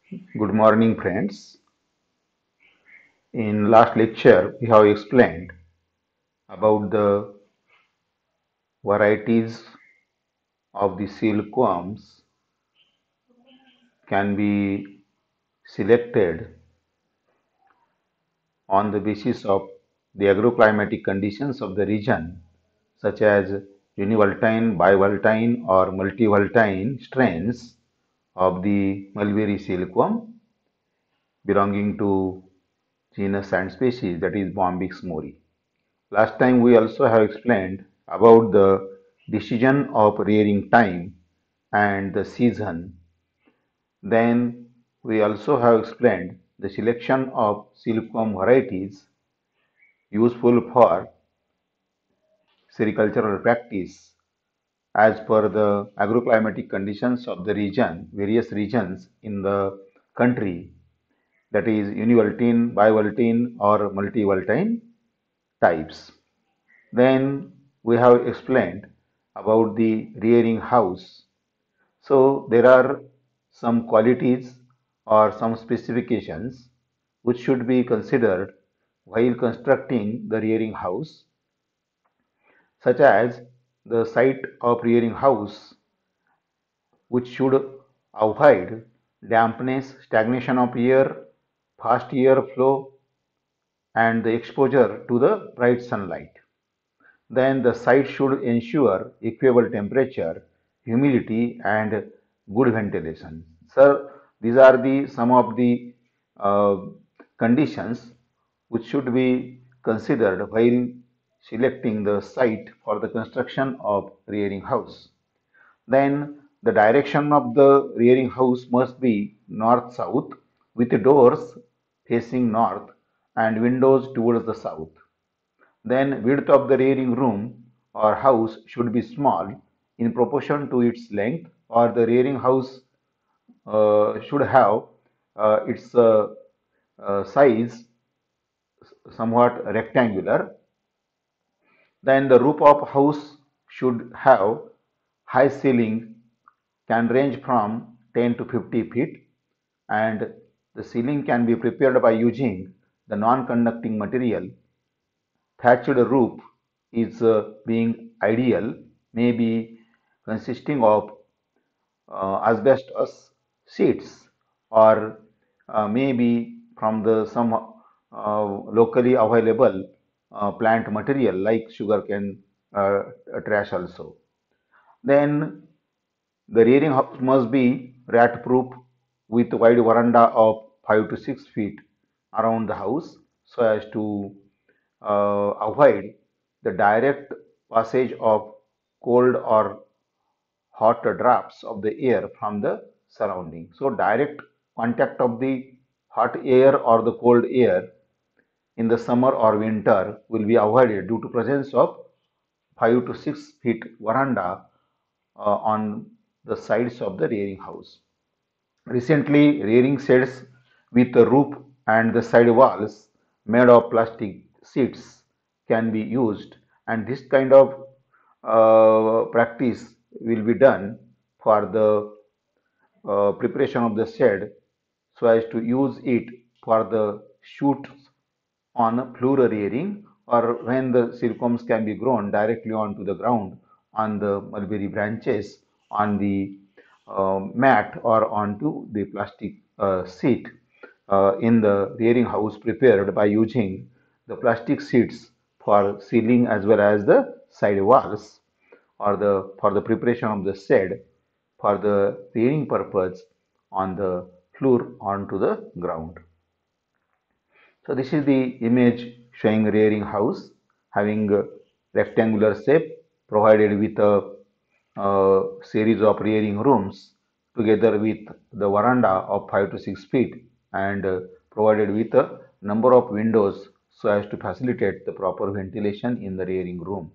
Good morning, friends. In last lecture, we have explained about the varieties of the silkworms can be selected on the basis of the agroclimatic conditions of the region, such as univoltine, bivoltine, or multivoltine strains of the mulberry silkworm belonging to genus and species, that is Bombyx mori. Last time we also have explained about the decision of rearing time and the season. Then we also have explained the selection of silkworm varieties useful for sericultural practice as per the agroclimatic conditions of the region, various regions in the country, that is univoltine, bivoltine, or multivoltine types. Then we have explained about the rearing house. So there are some qualities or some specifications which should be considered while constructing the rearing house, such as the site of rearing house, which should avoid dampness, stagnation of air, fast air flow, and the exposure to the bright sunlight. Then the site should ensure equable temperature, humidity, and good ventilation. Sir, these are the some of the uh, conditions which should be considered while selecting the site for the construction of rearing house. Then the direction of the rearing house must be north-south with doors facing north and windows towards the south. Then width of the rearing room or house should be small in proportion to its length, or the rearing house should have its size somewhat rectangular. Then the roof of house should have high ceiling, can range from 10 to 50 feet, and the ceiling can be prepared by using the non-conducting material. Thatched roof is being ideal, maybe consisting of asbestos sheets, or maybe from the some locally available plant material like sugarcane trash also. Then the rearing house must be rat proof with wide veranda of 5 to 6 feet around the house so as to avoid the direct passage of cold or hot drafts of the air from the surrounding. So direct contact of the hot air or the cold air in the summer or winter will be avoided due to presence of 5 to 6 feet veranda on the sides of the rearing house. Recently, rearing sheds with a roof and the side walls made of plastic sheets can be used, and this kind of practice will be done for the preparation of the shed so as to use it for the shoots on floor rearing, or when the silkworms can be grown directly onto the ground on the mulberry branches on the mat or onto the plastic seat in the rearing house prepared by using the plastic seats for ceiling as well as the side walls, or the for the preparation of the shed for the rearing purpose on the floor onto the ground. So this is the image showing rearing house having a rectangular shape provided with a series of rearing rooms together with the veranda of 5 to 6 feet, and provided with a number of windows so as to facilitate the proper ventilation in the rearing room.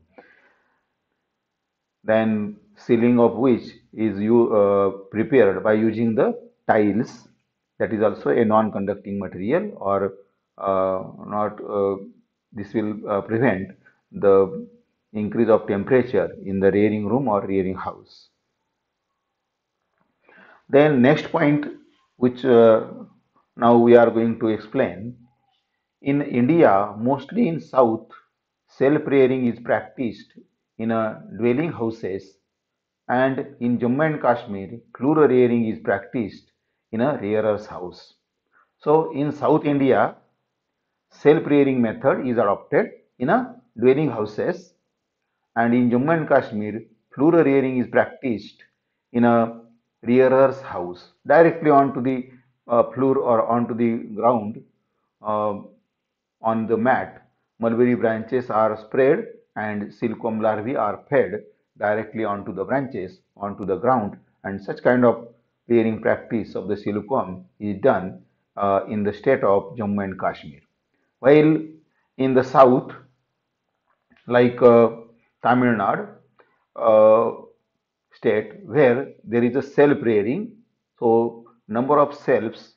Then ceiling of which is prepared by using the tiles, that is also a non-conducting material, or not this will prevent the increase of temperature in the rearing room or rearing house. Then next point which now we are going to explain. In India, mostly in South, self-rearing is practiced in a dwelling houses, and in Jammu and Kashmir, plural rearing is practiced in a rearer's house. So in South India, self-rearing method is adopted in a dwelling houses, and in Jammu and Kashmir, plural rearing is practiced in a rearer's house, directly onto the floor or onto the ground. uh, on the mat, mulberry branches are spread and silkworm larvae are fed directly onto the branches, onto the ground, and such kind of rearing practice of the silkworm is done in the state of Jammu and Kashmir. While in the south, like Tamil Nadu state, where there is a self rearing, so number of cells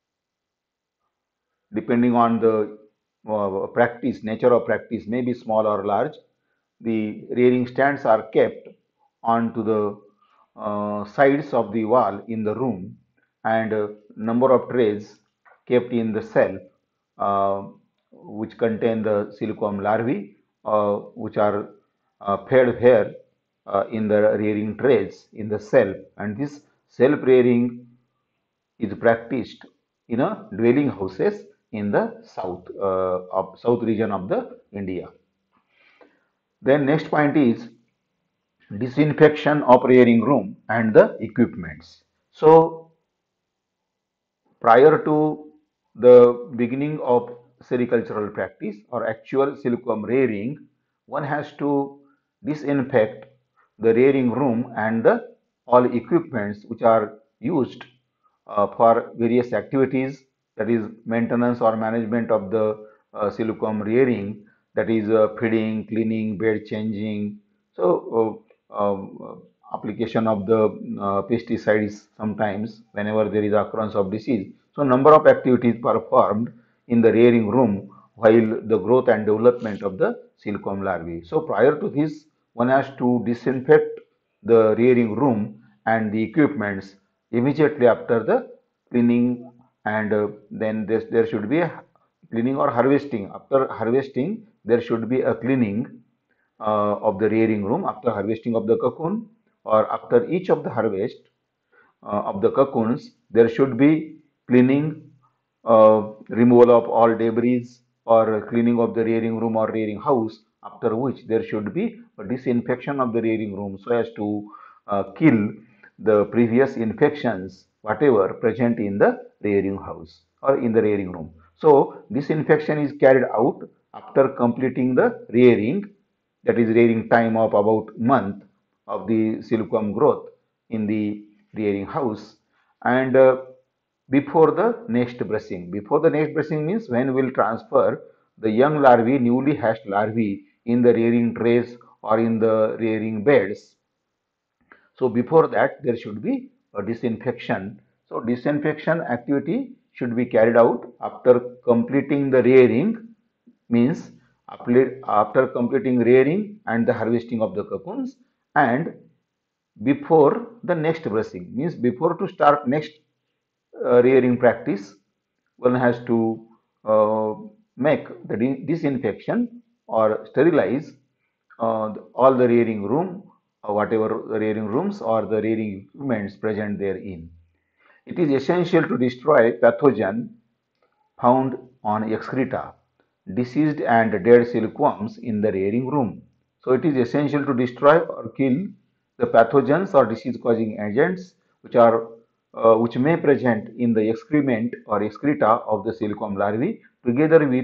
depending on the practice, nature of practice, may be small or large. The rearing stands are kept onto the sides of the wall in the room, and number of trays kept in the cell, uh, which contain the silkworm larvae, which are fed here in the rearing trays in the cell, and this self rearing is practiced in a dwelling houses in the south region of the India. Then next point is disinfection of rearing room and the equipments. So prior to the beginning of sericultural practice or actual silkworm rearing, one has to disinfect the rearing room and the all equipments which are used for various activities, that is maintenance or management of the silkworm rearing, that is feeding, cleaning, bed changing. So application of the pesticides sometimes whenever there is occurrence of disease. So number of activities performed in the rearing room while the growth and development of the silkworm larvae. So prior to this, one has to disinfect the rearing room and the equipments immediately after the cleaning, and then there should be a cleaning or harvesting. After harvesting, there should be a cleaning of the rearing room after harvesting of the cocoon, or after each of the harvest of the cocoons, there should be cleaning, removal of all debris, or cleaning of the rearing room or rearing house, after which there should be a disinfection of the rearing room so as to kill the previous infections, whatever present in the rearing house or in the rearing room. So, disinfection is carried out after completing the rearing, that is rearing time of about month of the silkworm growth in the rearing house, and before the next brushing. Before the next brushing means when we will transfer the young larvae, newly hatched larvae in the rearing trays or in the rearing beds. So before that, there should be a disinfection. So disinfection activity should be carried out after completing the rearing, means after completing rearing and the harvesting of the cocoons, and before the next brushing, means before to start next rearing practice, one has to uh, make the disinfection or sterilize all the rearing room, or whatever the rearing rooms or the rearing equipments present therein. It is essential to destroy pathogen found on excreta, deceased and dead silkworms in the rearing room. So it is essential to destroy or kill the pathogens or disease causing agents which may present in the excrement or excreta of the silkworm larvae, together with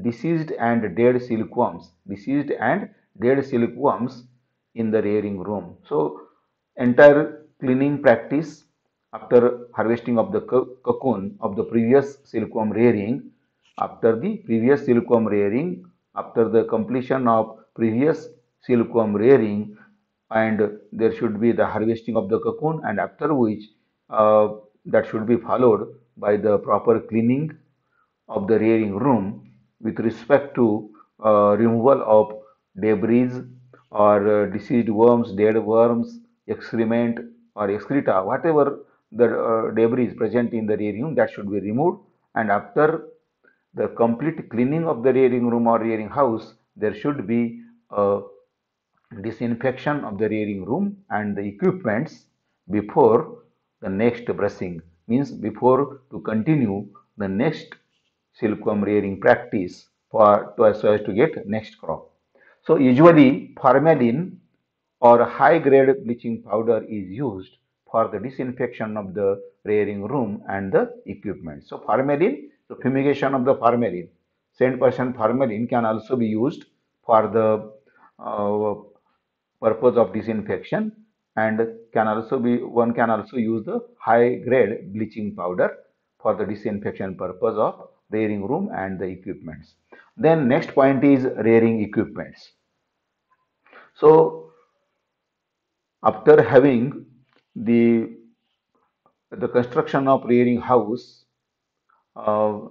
deceased and dead silkworms in the rearing room. So entire cleaning practice after harvesting of the cocoon of the previous silkworm rearing, after the previous silkworm rearing, after the completion of previous silkworm rearing, and there should be the harvesting of the cocoon, and after which that should be followed by the proper cleaning of the rearing room with respect to removal of debris or deceased worms, dead worms, excrement or excreta, whatever the debris present in the rearing room, that should be removed, and after the complete cleaning of the rearing room or rearing house, there should be a disinfection of the rearing room and the equipments before the next brushing, means before to continue the next silkworm rearing practice for so as to get next crop. So usually formalin or high grade bleaching powder is used for the disinfection of the rearing room and the equipment. So formalin, the fumigation of the formalin, 10% formalin can also be used for the purpose of disinfection, and can also be one can also use the high grade bleaching powder for the disinfection purpose of rearing room and the equipments. Then next point is rearing equipments. So after having the construction of rearing house uh,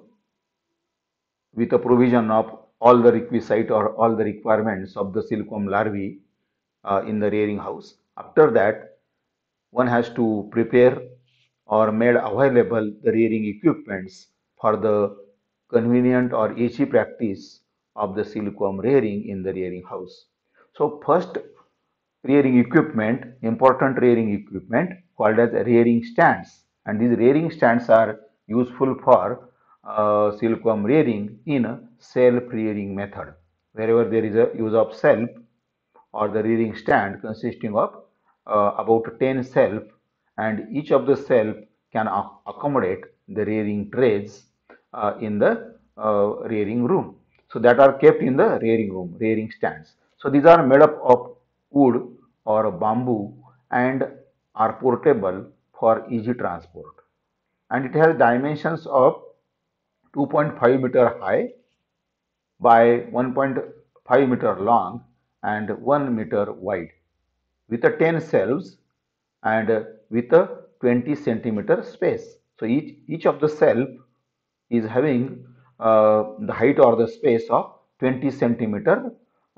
with a provision of all the requisite or all the requirements of the silkworm larvae in the rearing house. After that, one has to prepare or made available the rearing equipments for the convenient or easy practice of the silkworm rearing in the rearing house. So first rearing equipment, important rearing equipment called as rearing stands, and these rearing stands are useful for silkworm rearing in a self rearing method. Wherever there is a use of self or the rearing stand consisting of about 10 self, and each of the self can accommodate the rearing trays in the rearing room. So that are kept in the rearing room, rearing stands. So these are made up of wood or bamboo and are portable for easy transport. And it has dimensions of 2.5-meter high by 1.5 meter long and 1 meter wide, with a 10 shelves and with a 20 centimeter space. So each of the shelf is having the height or the space of 20 centimeter,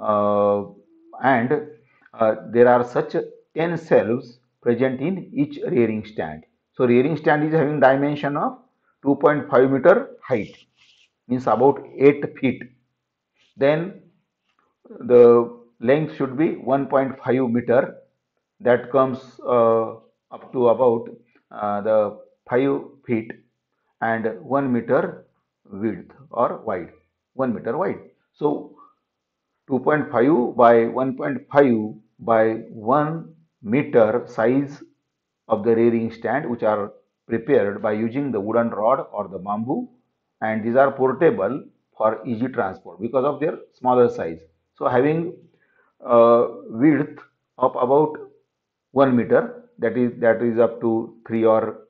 and there are such 10 shelves present in each rearing stand. So rearing stand is having dimension of 2.5-meter height, means about 8 feet. Then the length should be 1.5 meter, that comes up to about the 5 feet, and 1 meter width or wide, 1 meter wide. So 2.5 by 1.5 by 1 meter size of the rearing stand, which are prepared by using the wooden rod or the bamboo, and these are portable for easy transport because of their smaller size. So having width of about 1 meter, that is up to 3 or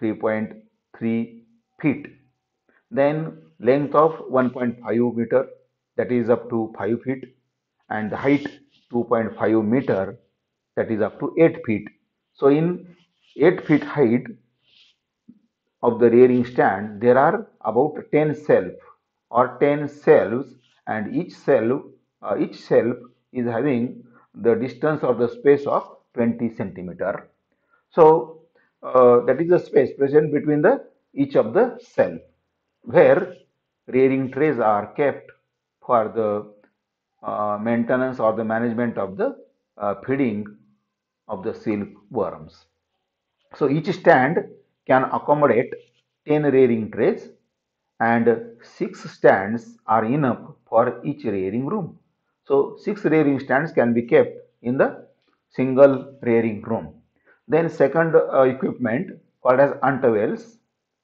3.3 feet. Then length of 1.5 meter, that is up to 5 feet, and the height 2.5 meter, that is up to 8 feet. So in 8 feet height of the rearing stand, there are about 10 shelf or 10 shelves, and each shelf is having the distance of the space of 20 centimeter. So that is the space present between the each of the shelf, where rearing trays are kept for the maintenance or the management of the feeding of the silkworms. So each stand can accommodate 10 rearing trays, and 6 stands are enough for each rearing room. So 6 rearing stands can be kept in the single rearing room. Then second equipment called as antevels.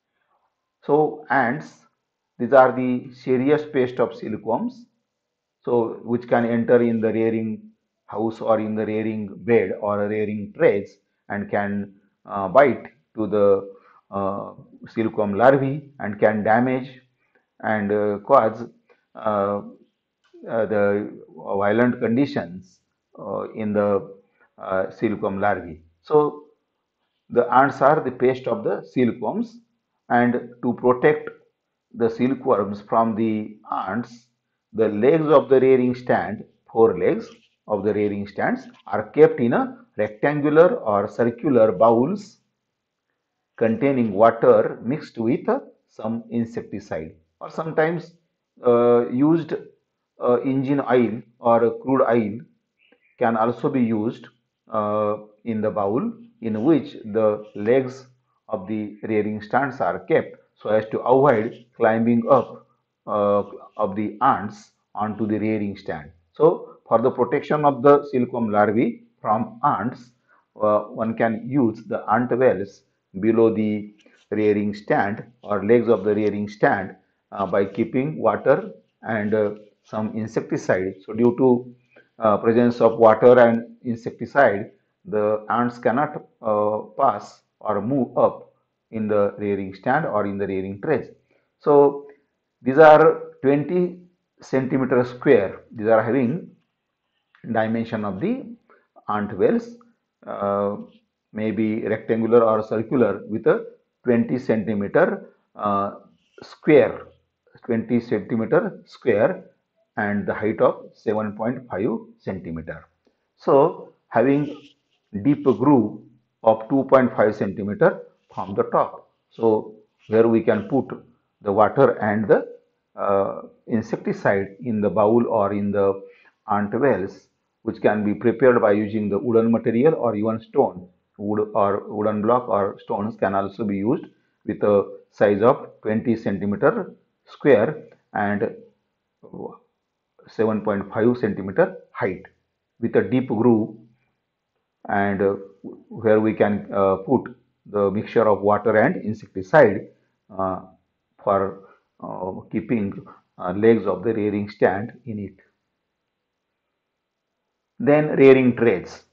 So ants, these are the serious pest of silkworms, so which can enter in the rearing house or in the rearing bed or rearing trays, and can bite to the silkworm larvae and can damage and cause the violent conditions in the silkworm larvae. So the ants are the pest of the silkworms, and to protect the silkworms from the ants, the legs of the rearing stand, 4 legs of the rearing stands, are kept in a rectangular or circular bowls containing water mixed with some insecticide, or sometimes used engine oil or crude oil can also be used in the bowl in which the legs of the rearing stands are kept so as to avoid climbing up uh, of the ants onto the rearing stand. So, for the protection of the silkworm larvae from ants, one can use the ant wells below the rearing stand or legs of the rearing stand by keeping water and some insecticide. So, due to presence of water and insecticide, the ants cannot pass or move up in the rearing stand or in the rearing trays. So these are 20 centimeter square. These are having dimension of the ant wells, uh, maybe rectangular or circular with a 20 centimeter square, 20 centimeter square and the height of 7.5 centimeter. So having deep groove of 2.5 centimeter from the top. So where we can put the water and the insecticide in the bowl or in the ant wells, which can be prepared by using the wooden material or even stone. Wood or wooden block or stones can also be used with a size of 20 centimeter square and 7.5 centimeter height with a deep groove, and where we can put the mixture of water and insecticide uh, for keeping legs of the rearing stand in it. Then rearing trays.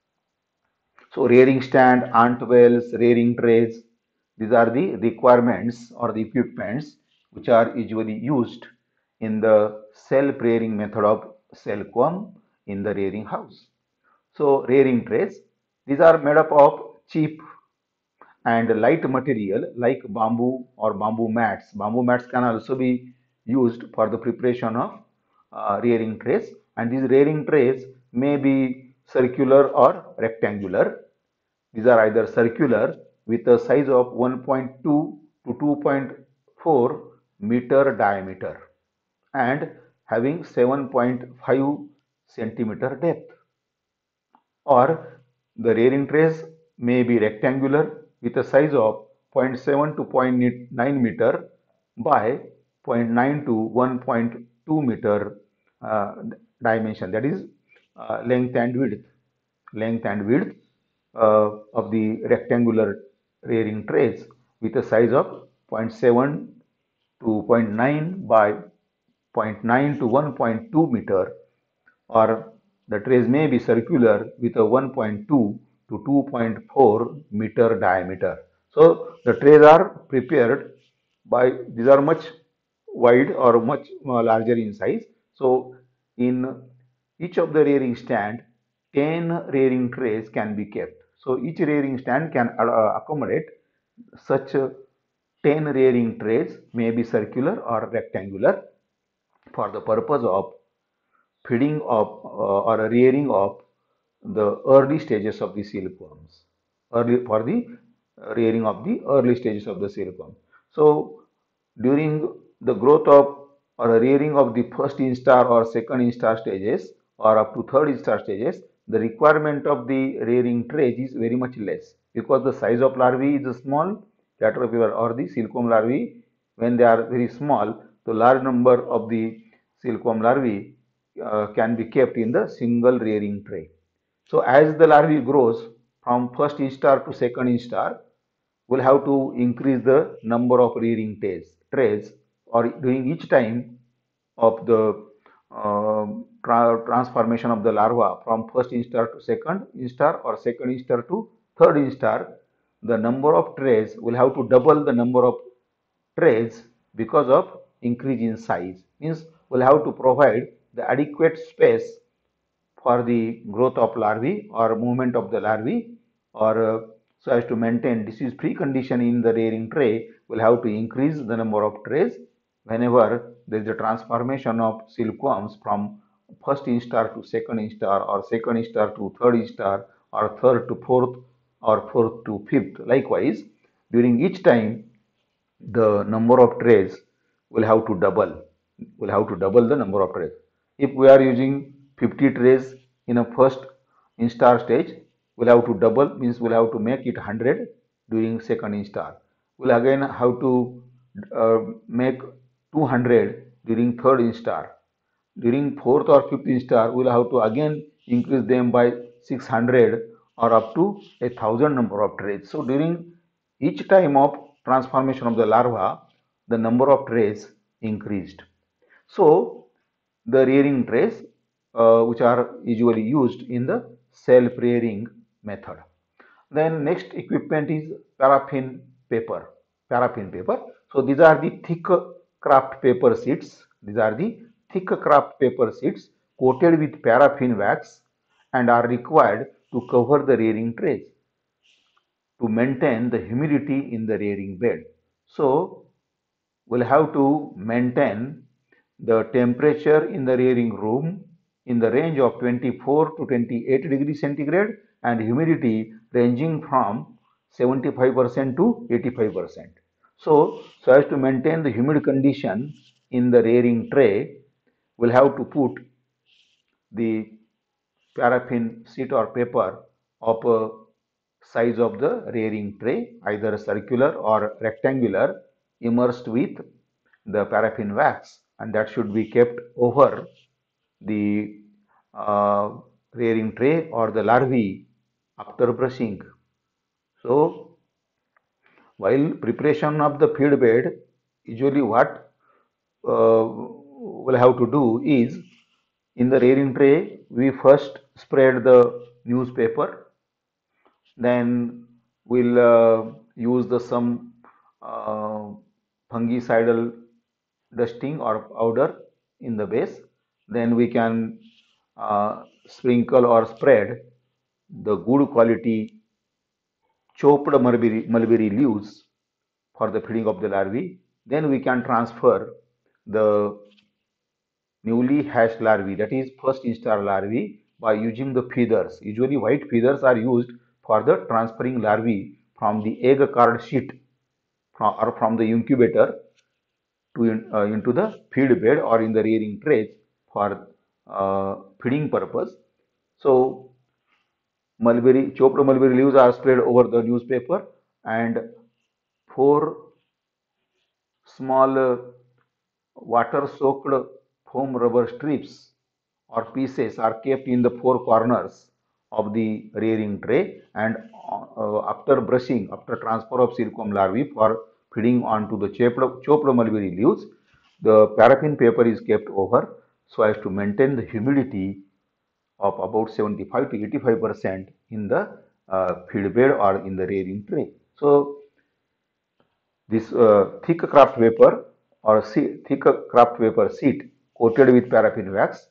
So rearing stand, ant wells, rearing trays, these are the requirements or the equipments which are usually used in the self-rearing method of silkworm in the rearing house. So rearing trays, these are made up of cheap and light material like bamboo or bamboo mats. Bamboo mats can also be used for the preparation of rearing trays, and these rearing trays may be circular or rectangular. These are either circular with a size of 1.2 to 2.4 meter diameter and having 7.5 centimeter depth, or the rearing trays may be rectangular with a size of 0.7 to 0.9 meter by 0.9 to 1.2 meter dimension, that is length and width of the rectangular rearing trays with a size of 0.7 to zero point 0.9 by zero point 0.9 to 1.2 meter, or the trays may be circular with a 1.2 to 2.4 meter diameter. So the trays are prepared by, these are much wide or much larger in size. So in each of the rearing stand, 10 rearing trays can be kept. So each rearing stand can accommodate such 10 rearing trays, may be circular or rectangular, for the purpose of feeding of or rearing of the early stages of the silkworms, early for the rearing of the early stages of the silkworm. So during the growth of or rearing of the first instar or second instar stages or up to third instar stages, the requirement of the rearing trays is very much less because the size of larvae is small. Caterpillar or the silkworm larvae, when they are very small, the large number of the silkworm larvae can be kept in the single rearing tray. So as the larvae grows from first instar to second instar, we'll have to increase the number of rearing trays, or during each time of the transformation of the larva from first instar to second instar or second instar to third instar, the number of trays will have to double the number of trays because of increase in size. Means we'll have to provide the adequate space for the growth of larvae or movement of the larvae, or so as to maintain disease free condition in the rearing tray, will have to increase the number of trays whenever there is a transformation of silkworms from first instar to second instar or second instar to third instar or third to fourth or fourth to fifth. Likewise, During each time, the number of trays will have to double. Will have to double the number of trays. If we are using 50 trays in a first instar stage, we'll have to double, means we'll have to make it 100 during second instar. We'll again have to make 200 during third instar. During fourth or fifth instar, we'll have to again increase them by 600 or up to 1,000 number of trays. So during each time of transformation of the larva, the number of trays increased. So the rearing trays, which are usually used in the self-rearing method. Then next equipment is paraffin paper. Paraffin paper. So these are the thick kraft paper sheets. These are the thick kraft paper sheets coated with paraffin wax and are required to cover the rearing trays to maintain the humidity in the rearing bed. So we'll have to maintain the temperature in the rearing room in the range of 24 to 28 degrees centigrade and humidity ranging from 75% to 85%. So as to maintain the humid condition in the rearing tray, we'll have to put the paraffin sheet or paper of a size of the rearing tray, either circular or rectangular, immersed with the paraffin wax, and that should be kept over the rearing tray or the larvae after brushing. So, while preparation of the feed bed, usually what we'll have to do is in the rearing tray, we first spread the newspaper, then we'll use the some uh, fungicidal dusting or powder in the base. Then we can sprinkle or spread the good quality chopped mulberry leaves for the feeding of the larvae. Then we can transfer the newly hatched larvae, that is first instar larvae, by using the feathers. Usually white feathers are used for the transferring larvae from the egg card sheet or from the incubator to into the feed bed or in the rearing trays for feeding purpose. So chopped mulberry leaves are spread over the newspaper, and four small water-soaked foam rubber strips or pieces are kept in the four corners of the rearing tray, and after brushing, after transfer of silkworm larvae for feeding onto the chopped mulberry leaves, the paraffin paper is kept over so as to maintain the humidity of about 75 to 85% in the feed bed or in the rearing tray. So this thick kraft paper or thick kraft paper sheet coated with paraffin wax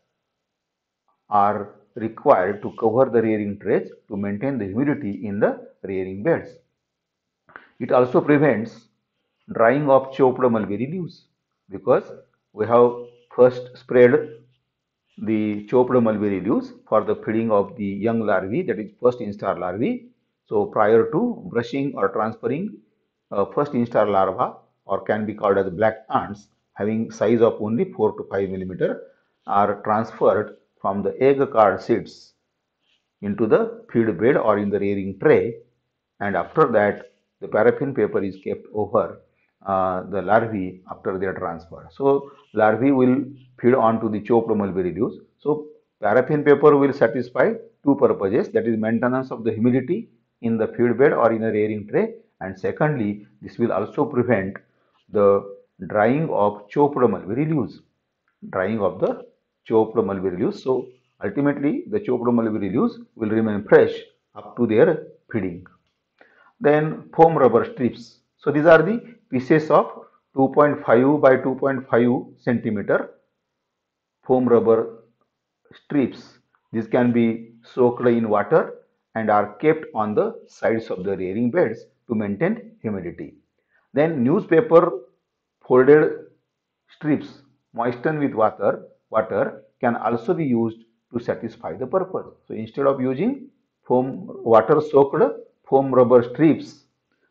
are required to cover the rearing trays to maintain the humidity in the rearing beds. It also prevents drying of chopped mulberry leaves because we have first spread the chopped mulberry leaves for the feeding of the young larvae, that is first instar larvae. So prior to brushing or transferring first instar larva, or can be called as black ants, having size of only 4 to 5 millimeter, are transferred from the egg card seeds into the feed bed or in the rearing tray, and after that the paraffin paper is kept over the larvae after their transfer. So larvae will feed onto the chopped mulberry leaves. So paraffin paper will satisfy two purposes, that is maintenance of the humidity in the feed bed or in a rearing tray, and secondly this will also prevent the drying of chopped mulberry leaves, drying of the chopped mulberry leaves. So ultimately the chopped mulberry leaves will remain fresh up to their feeding. Then foam rubber strips. So these are the pieces of 2.5 by 2.5 centimeter foam rubber strips. These can be soaked in water and are kept on the sides of the rearing beds to maintain humidity. Then newspaper folded strips moistened with water can also be used to satisfy the purpose. So instead of using water soaked foam rubber strips,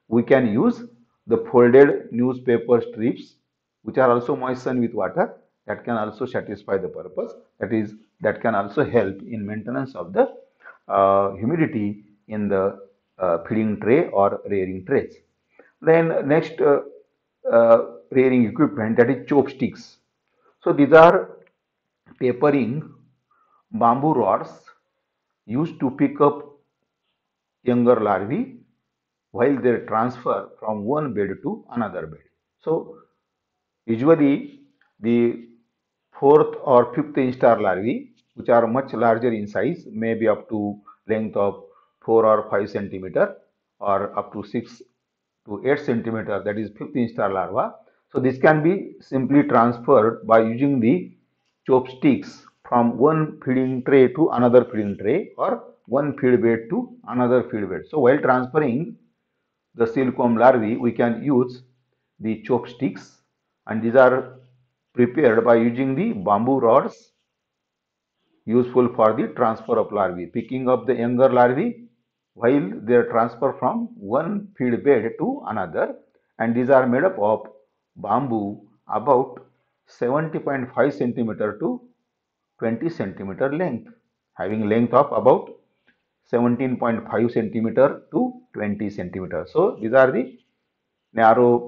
we can use the folded newspaper strips, which are also moistened with water, that can also satisfy the purpose. That is, that can also help in maintenance of the humidity in the feeding tray or rearing trays. Then next rearing equipment, that is chopsticks. So these are tapering bamboo rods used to pick up younger larvae while they transfer from one bed to another bed. So usually the fourth or fifth instar larvae, which are much larger in size, may be up to length of 4 or 5 centimeter or up to 6 to 8 centimeter, that is fifth instar larva. So this can be simply transferred by using the chopsticks from one feeding tray to another feeding tray or one feed bed to another feed bed. So while transferring the silkworm larvae, we can use the chopsticks, and these are prepared by using the bamboo rods useful for the transfer of larvae, picking up the younger larvae while they are transferred from one feed bed to another, and these are made up of bamboo about 70.5 centimeter to 20 centimeter length, having length of about 17.5 centimeter to 20 centimeter. So these are the narrow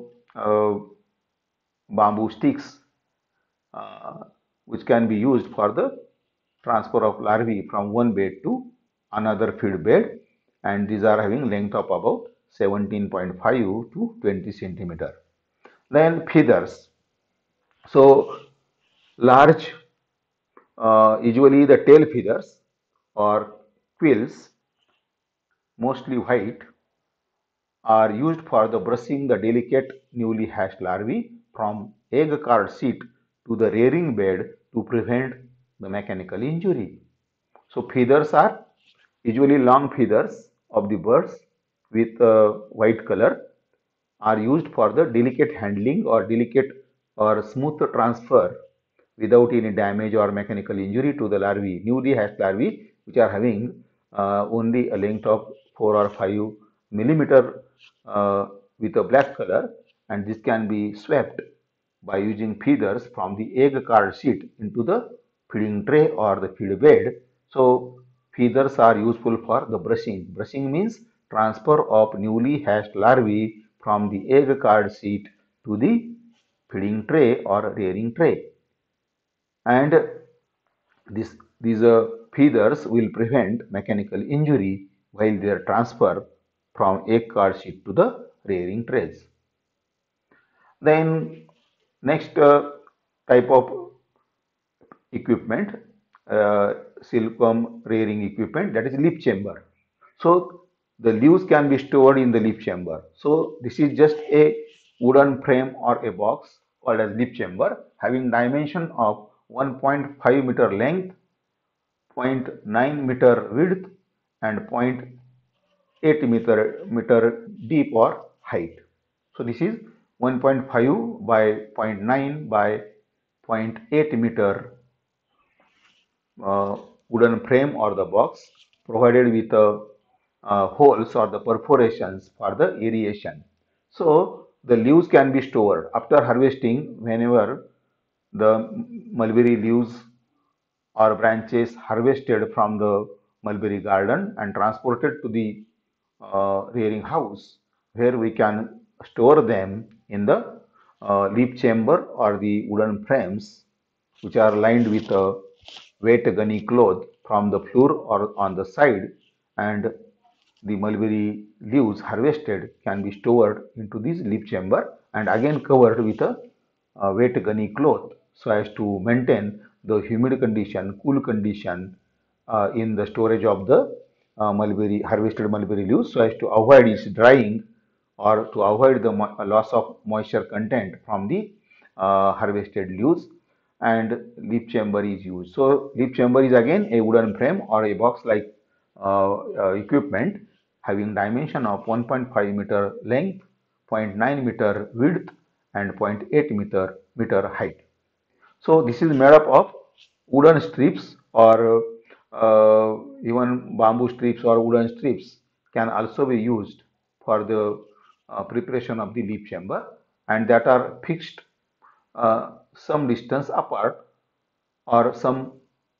bamboo sticks uh, which can be used for the transfer of larvae from one bed to another feed bed, and these are having length of about 17.5 to 20 centimeter. Then feathers. So large, usually the tail feathers or quills, mostly white, are used for the brushing the delicate newly hatched larvae from egg card sheet to the rearing bed to prevent the mechanical injury. So feathers are usually long feathers of the birds with white color, are used for the delicate handling or delicate or smooth transfer without any damage or mechanical injury to the larvae, newly hatched larvae, which are having only a length of 4 or 5 millimeter with a black color, and this can be swept by using feeders from the egg card sheet into the feeding tray or the feed bed. So feeders are useful for the brushing. Brushing means transfer of newly hatched larvae from the egg card sheet to the feeding tray or rearing tray. And these feeders will prevent mechanical injury while they are transferred from egg card sheet to the rearing trays. Then next type of equipment, silkworm rearing equipment, that is leaf chamber. So the leaves can be stored in the leaf chamber. So this is just a wooden frame or a box called as leaf chamber, having dimension of 1.5 meter length, 0.9 meter width, and zero point 0.8 meter deep or height. So this is 1.5 by zero point 0.9 by zero point 0.8 meter wooden frame or the box provided with holes or the perforations for the aeration. So the leaves can be stored after harvesting. Whenever the mulberry leaves or branches harvested from the mulberry garden and transported to the rearing house, where we can store them in the leaf chamber or the wooden frames, which are lined with a wet gunny cloth from the floor or on the side, and the mulberry leaves harvested can be stored into this leaf chamber and again covered with a wet gunny cloth so as to maintain the humid condition, cool condition in the storage of the mulberry harvested mulberry leaves so as to avoid its drying or to avoid the loss of moisture content from the harvested leaves, and leaf chamber is used. So leaf chamber is again a wooden frame or a box like equipment having dimension of 1.5 meter length, 0.9 meter width, and 0.8 meter height. So this is made up of wooden strips or even bamboo strips or wooden strips can also be used for the preparation of the leaf chamber, and that are fixed some distance apart, or some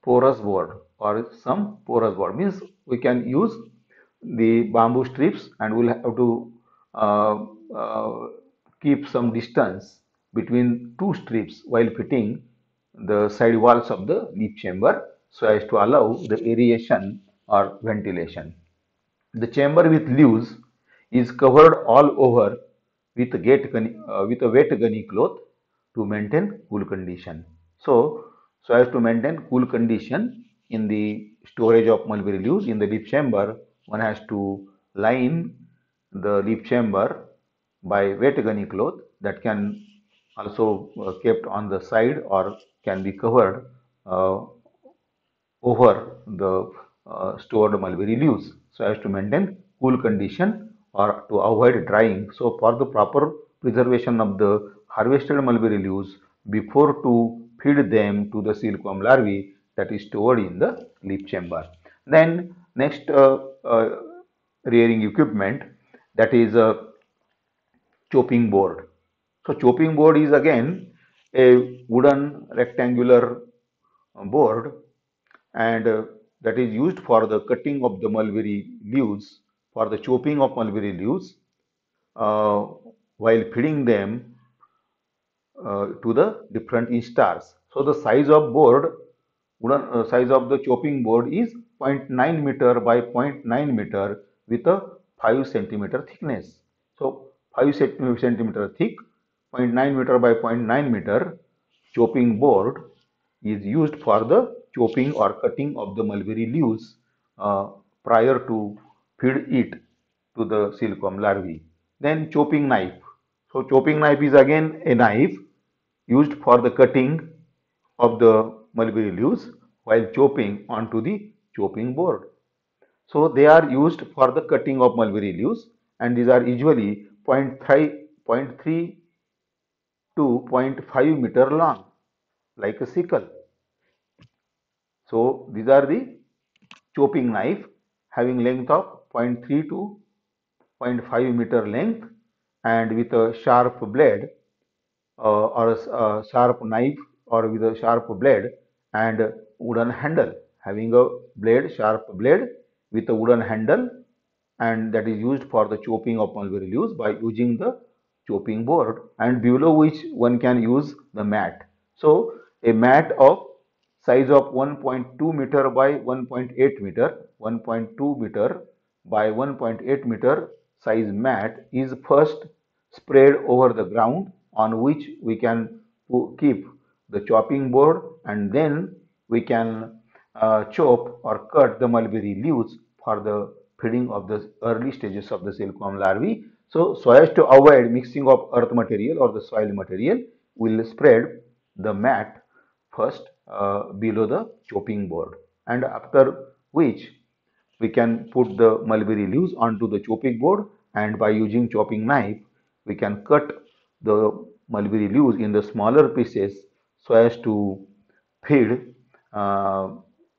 porous board means we can use the bamboo strips, and we'll have to uh, uh, keep some distance between two strips while fitting the side walls of the leaf chamber so as to allow the aeration or ventilation. The chamber with leaves is covered all over with with a wet gunny cloth to maintain cool condition. So as to maintain cool condition in the storage of mulberry leaves in the leaf chamber, one has to line the leaf chamber by wet gunny cloth that can also kept on the side or can be covered uh, over the stored mulberry leaves so as to maintain cool condition or to avoid drying. So for the proper preservation of the harvested mulberry leaves before to feed them to the silkworm larvae that is stored in the leaf chamber. Then next rearing equipment, that is a chopping board. So chopping board is again a wooden rectangular board, and that is used for the cutting of the mulberry leaves, for the chopping of mulberry leaves uh, while feeding them to the different instars. So the size of board, wooden size of the chopping board is 0.9 meter by 0.9 meter with a 5 centimeter thickness. So 5 centimeter thick, 0.9 meter by 0.9 meter chopping board is used for the chopping or cutting of the mulberry leaves prior to feed it to the silkworm larvae. Then chopping knife. So chopping knife is again a knife used for the cutting of the mulberry leaves while chopping onto the chopping board. So they are used for the cutting of mulberry leaves, and these are usually point 3 to zero point 0.5 meter long, like a sickle. So these are the chopping knife having length of zero point 0.3 to zero point 0.5 meter length, and with a sharp blade or a sharp knife, or with a sharp blade and wooden handle, having a sharp blade with a wooden handle, and that is used for the chopping of mulberry leaves by using the chopping board, and below which one can use the mat. So a mat of size of 1.2 meter by 1.8 meter, 1.2 meter by 1.8 meter size mat is first spread over the ground on which we can keep the chopping board, and then we can chop or cut the mulberry leaves for the feeding of the early stages of the silkworm larvae. So as to avoid mixing of earth material or the soil material, we'll spread the mat first below the chopping board, and after which we can put the mulberry leaves onto the chopping board, and by using chopping knife we can cut the mulberry leaves in the smaller pieces so as to feed uh,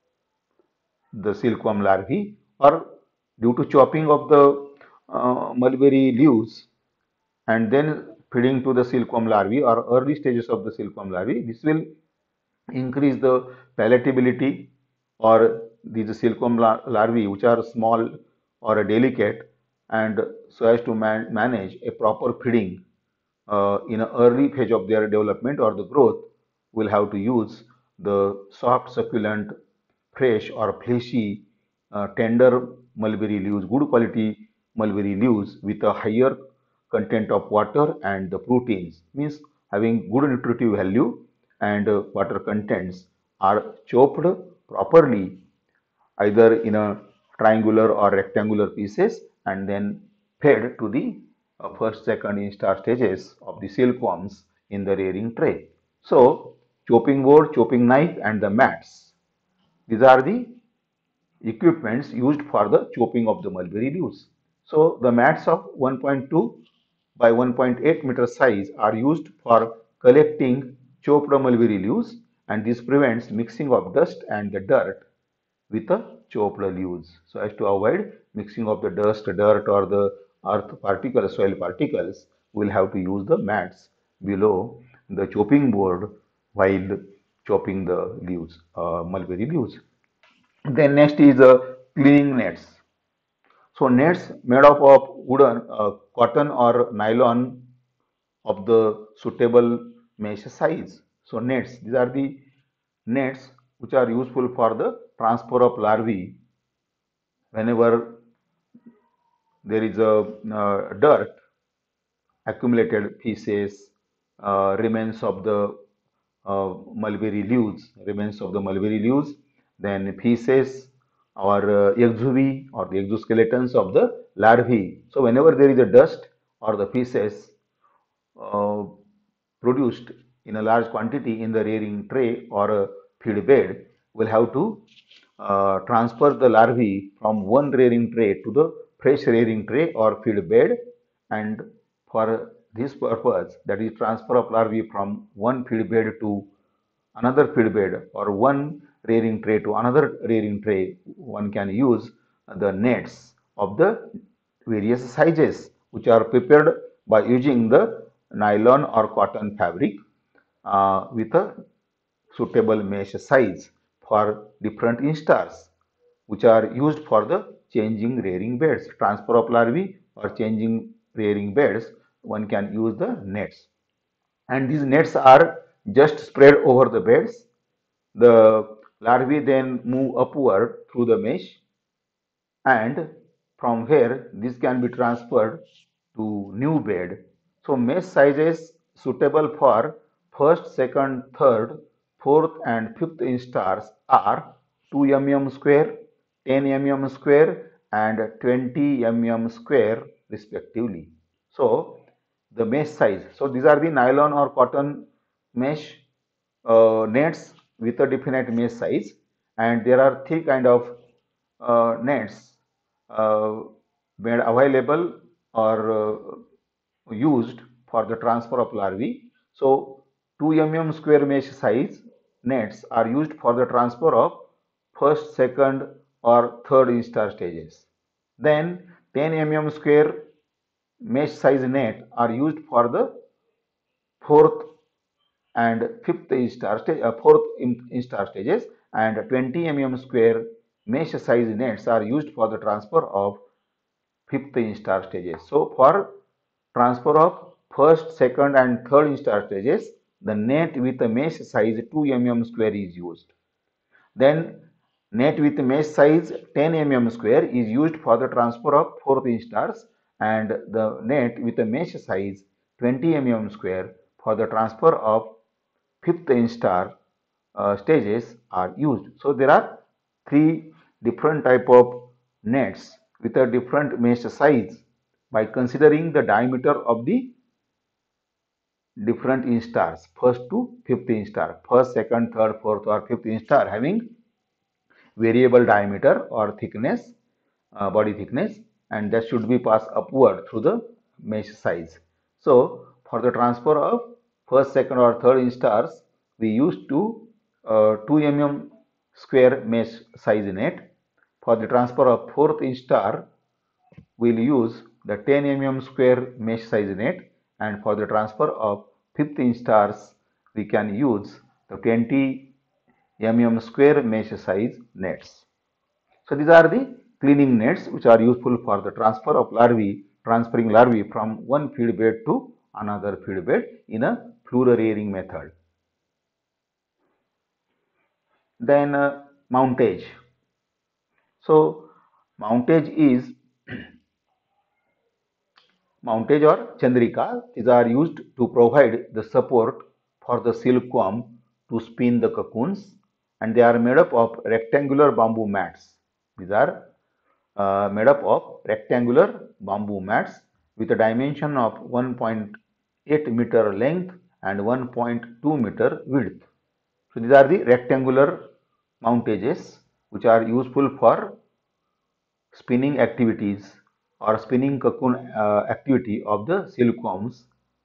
the silkworm larvae, or due to chopping of the mulberry leaves and then feeding to the silkworm larvae or early stages of the silkworm larvae, this will increase the palatability, or these silkworm larvae which are small or delicate, and so as to manage a proper feeding in an early phase of their development or the growth, will have to use the soft, succulent, fresh or fleshy, tender mulberry leaves, good quality mulberry leaves with a higher content of water and the proteins, means having good nutritive value and water contents, are chopped properly either in a triangular or rectangular pieces and then fed to the first, second instar stages of the silkworms in the rearing tray. So, chopping board, chopping knife, and the mats. These are the equipments used for the chopping of the mulberry leaves. So, the mats of 1.2 by 1.8 meter size are used for collecting chopped mulberry leaves, and this prevents mixing of dust and the dirt with the chopped leaves, so as to avoid mixing of the dust, dirt, or the earth particles, soil particles, we'll have to use the mats below the chopping board while chopping the leaves, mulberry leaves. Then next is cleaning nets. So nets made up of wooden, cotton or nylon of the suitable mesh size. So nets, these are the nets which are useful for the transfer of larvae whenever there is a dirt, accumulated feces, remains of the mulberry leaves, then feces or exuvi or the exoskeletons of the larvae. So whenever there is a dust or the feces uh, produced in a large quantity in the rearing tray or a feed bed, will have to transfer the larvae from one rearing tray to the fresh rearing tray or feed bed, and for this purpose, that is transfer of larvae from one feed bed to another feed bed or one rearing tray to another rearing tray, one can use the nets of the various sizes which are prepared by using the nylon or cotton fabric with a suitable mesh size for different instars which are used for the changing rearing beds, transfer of larvae or changing rearing beds, one can use the nets. And these nets are just spread over the beds. The larvae then move upward through the mesh, and from where this can be transferred to new bed. So mesh sizes suitable for first, second, third, fourth and fifth instars are 2 mm square, 10 mm square and 20 mm square respectively. So the mesh size. So these are the nylon or cotton mesh nets with a definite mesh size, and there are three kind of nets uh, made available or used for the transfer of larvae. So 2 mm square mesh size nets are used for the transfer of first, second or third instar stages. Then 10 mm square mesh size net are used for the fourth and fifth fourth instar stages, and 20 mm square mesh size nets are used for the transfer of fifth instar stages. So for transfer of first, second and third instar stages, the net with a mesh size 2 mm square is used. Then net with mesh size 10 mm square is used for the transfer of fourth instars, and the net with a mesh size 20 mm square for the transfer of fifth instar stages are used. So there are three different type of nets with a different mesh size by considering the diameter of the different instars, first to fifth instar, first, second, third, fourth or fifth instar having variable diameter or thickness, body thickness, and that should be passed upward through the mesh size. So for the transfer of first, second or third instars, we used to 2 mm square mesh size net. For the transfer of fourth instar, we'll use the 10 mm square mesh size net, and for the transfer of fifth instars, we can use the 20 mm square mesh size nets. So these are the cleaning nets which are useful for the transfer of larvae, transferring larvae from one feed bed to another feed bed in a fluoro-rearing method. Then mountage. So mountage is mountage or chandrika. These are used to provide the support for the silkworm to spin the cocoons, and they are made up of rectangular bamboo mats. These are made up of rectangular bamboo mats with a dimension of 1.8 meter length and 1.2 meter width. So these are the rectangular mountages which are useful for spinning activities or spinning cocoon activity of the silkworms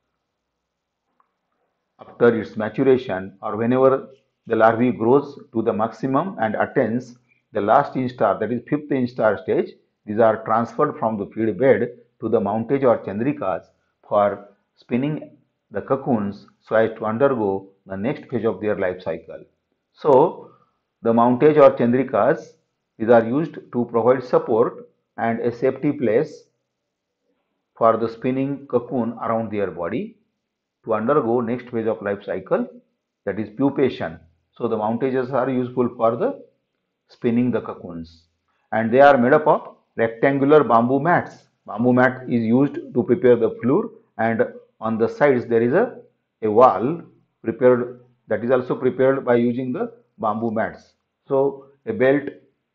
after its maturation, or whenever the larvae grows to the maximum and attains the last instar, that is fifth instar stage. These are transferred from the feed bed to the mountage or chandrikas for spinning the cocoons so as to undergo the next phase of their life cycle. So, the mountage or chandrikas, these are used to provide support and a safety place for the spinning cocoon around their body to undergo next phase of life cycle, that is pupation. So the mountages are useful for the spinning the cocoons, and they are made up of rectangular bamboo mats. Bamboo mat is used to prepare the floor, and on the sides there is a wall prepared, that is also prepared by using the bamboo mats. So a belt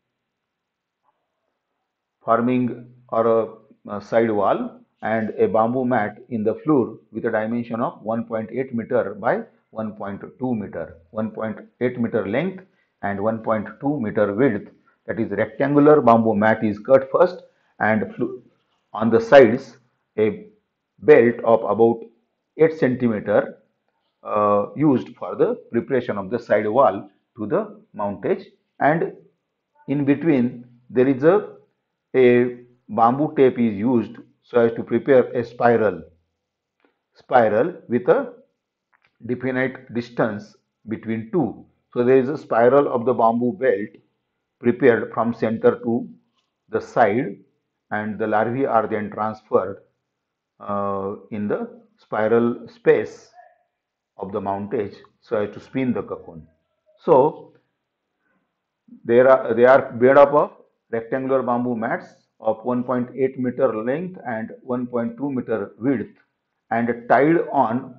forming or a side wall and a bamboo mat in the floor with a dimension of 1.8 meter by 1.2 meter, 1.8 meter length and 1.2 meter width. That is, rectangular bamboo mat is cut first, and on the sides a belt of about 8 centimeter used for the preparation of the side wall to the mountage, and in between there is a bamboo tape is used so as to prepare a spiral with a definite distance between two. So there is a spiral of the bamboo belt prepared from center to the side, and the larvae are then transferred in the spiral space of the mountage so as to spin the cocoon. So they are made up of rectangular bamboo mats of 1.8 meter length and 1.2 meter width, and tied on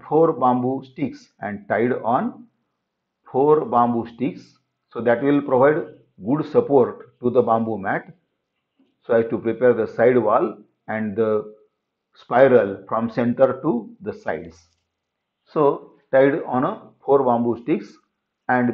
four bamboo sticks, so that will provide good support to the bamboo mat so as to prepare the side wall and the spiral from center to the sides. So tied on a four bamboo sticks and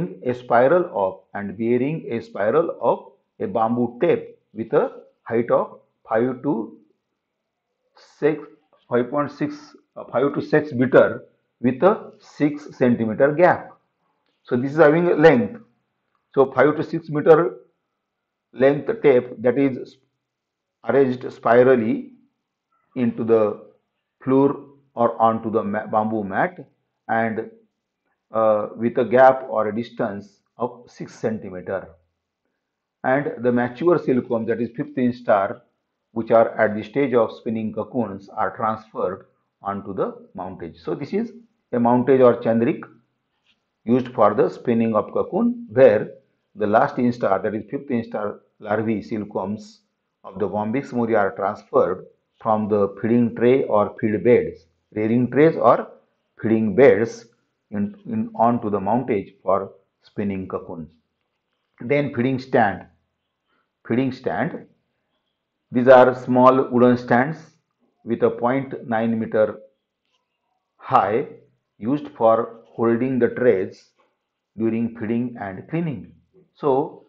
bearing a spiral of a bamboo tape with a height of 5 to 6 5.6 5 to 6 meter with a 6 centimeter gap. So this is having a length. So 5 to 6 meter length tape that is arranged spirally into the floor or onto the bamboo mat, and with a gap or a distance of 6 centimeter. And the mature silkworm, that is fifth instar, which are at the stage of spinning cocoons, are transferred onto the mountage. So this is a mountage or chandrik used for the spinning of cocoon, where the last instar, that is fifth instar larvae silkworms of the Bombyx moria, are transferred from the feeding tray or feed beds, rearing trays or feeding beds onto the mountage for spinning cocoons. Then feeding stand. Feeding stand. These are small wooden stands with a 0.9 meter high, used for holding the trays during feeding and cleaning. So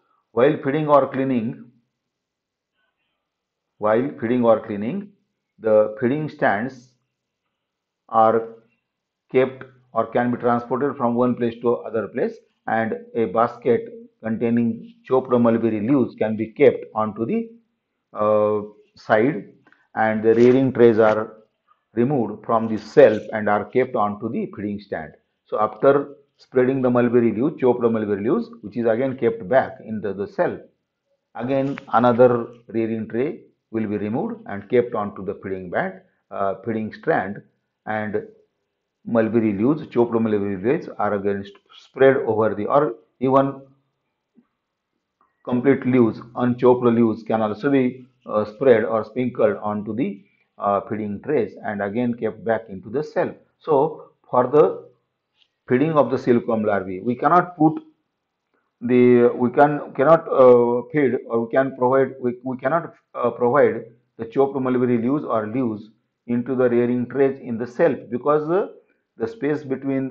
while feeding or cleaning, the feeding stands are kept or can be transported from one place to other place, and a basket containing chopped mulberry leaves can be kept onto the uh, side, and the rearing trays are removed from the shelf and are kept onto the feeding stand. So after spreading the mulberry leaves, chopped mulberry leaves, which is again kept back into the shelf, again another rearing tray will be removed and kept onto the feeding stand, and chopped mulberry leaves are again spread over the, or even complete leaves, unchopped leaves can also be spread or sprinkled onto the feeding trays and again kept back into the cell. So for the feeding of the silkworm larvae, we cannot put the we cannot feed, or we cannot provide the chopped mulberry leaves or leaves into the rearing trays in the shelf, because the space between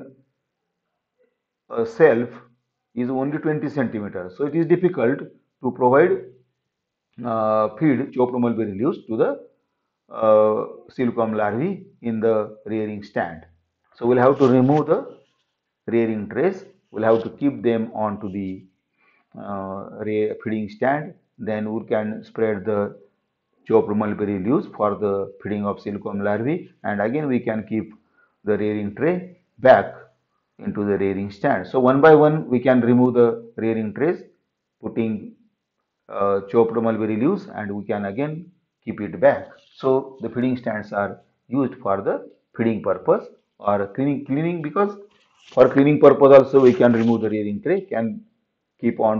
shelf is only 20 centimeters. So it is difficult to provide feed chopped mulberry leaves to the silkworm larvae in the rearing stand. So we'll have to remove the rearing trays. We'll have to keep them onto the feeding stand. Then we can spread the chopped mulberry leaves for the feeding of silkworm larvae, and again we can keep the rearing tray back into the rearing stand. So one by one we can remove the rearing trays, putting chopped mulberry leaves, and we can again keep it back. So the feeding stands are used for the feeding purpose or cleaning, because for cleaning purpose also we can remove the rearing tray, can keep on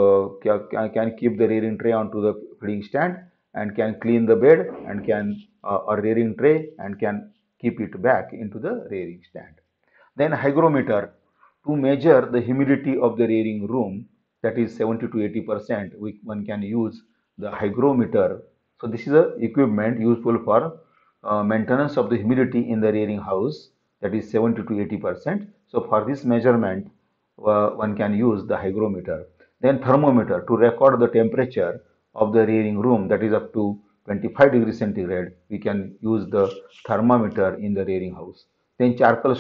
can keep the rearing tray onto the feeding stand, and can clean the bed, and can or rearing tray, and can keep it back into the rearing stand. Then hygrometer, to measure the humidity of the rearing room, that is 70 to 80%, one can use the hygrometer. So this is a equipment useful for maintenance of the humidity in the rearing house, that is 70 to 80%. So for this measurement, one can use the hygrometer. Then thermometer, to record the temperature of the rearing room, that is up to 25 degrees centigrade. We can use the thermometer in the rearing house. Then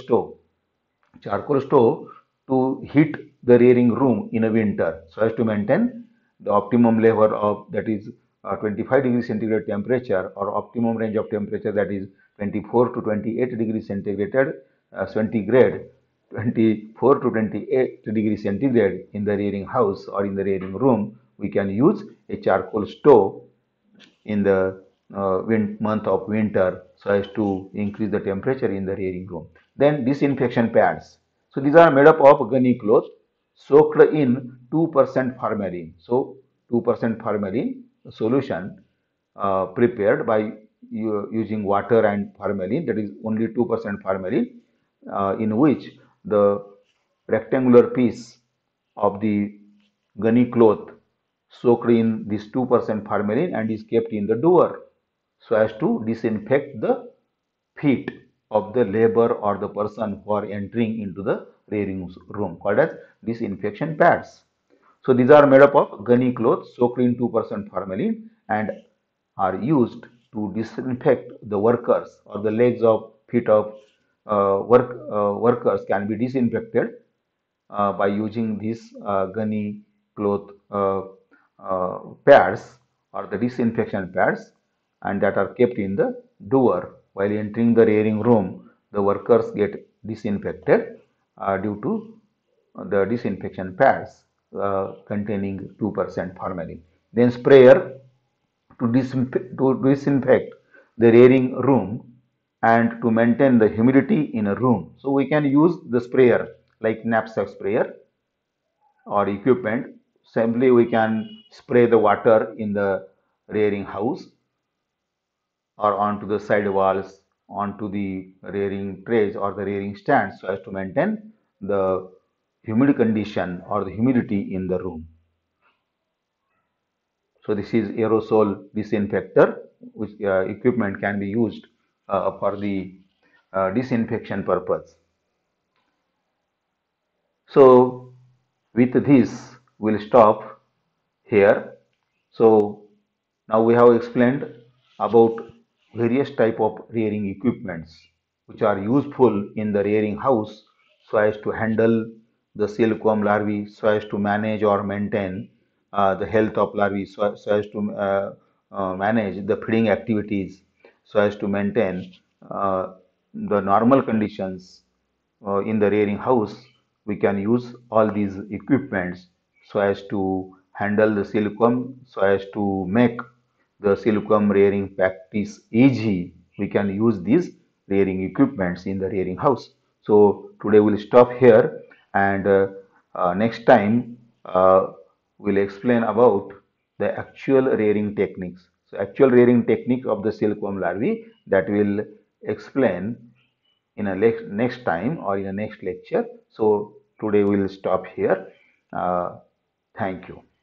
charcoal stove to heat the rearing room in a winter, so as to maintain the optimum level of, that is 25 degrees centigrade temperature, or optimum range of temperature, that is 24 to 28 degrees centigrade, 24 to 28 degrees centigrade in the rearing house or in the rearing room. We can use a charcoal stove in the month of winter, so as to increase the temperature in the rearing room. Then disinfection pads. So these are made up of gunny cloth soaked in 2% formalin. So 2% formalin solution prepared by using water and formalin, that is only 2% formalin, in which the rectangular piece of the gunny cloth soaked in this 2% formalin and is kept in the door, so as to disinfect the feet of the labor or the person who are entering into the rearing room, called as disinfection pads. So these are made up of gunny cloth soaked in 2% formalin and are used to disinfect the workers, or the legs of feet of workers can be disinfected by using these gunny cloth pads, or the disinfection pads, and that are kept in the door. While entering the rearing room, the workers get disinfected due to the disinfection pads containing 2% formalin. Then sprayer to disinfect the rearing room and to maintain the humidity in a room. So we can use the sprayer like knapsack sprayer or equipment. Simply we can spray the water in the rearing house or onto the side walls, onto the rearing trays or the rearing stands, so as to maintain the humid condition or the humidity in the room. So this is aerosol disinfector, which equipment can be used for the disinfection purpose. So with this, we'll stop here. So now we have explained about various type of rearing equipments which are useful in the rearing house, so as to handle the silkworm larvae, so as to manage or maintain the health of larvae, so as to manage the feeding activities, so as to maintain the normal conditions in the rearing house. We can use all these equipments so as to handle the silkworm, so as to make the silkworm rearing practice easy. We can use these rearing equipments in the rearing house. So today we'll stop here, and next time we'll explain about the actual rearing techniques. So actual rearing technique of the silkworm larvae, that will explain in a next time or in a next lecture. So today we'll stop here. Thank you.